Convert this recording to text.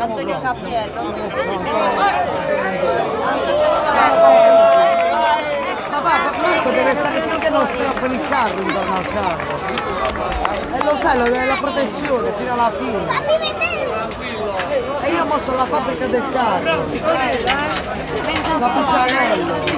Antonio Cappiello. Marco deve stare finché non strappano il carro intorno al carro. E lo sai, la protezione fino alla fine. E io mo sono la fabbrica del carro. Da Piccianello.